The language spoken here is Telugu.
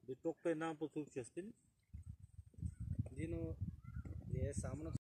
Die Tochter Napo Christine. Dino, yes, I'm not.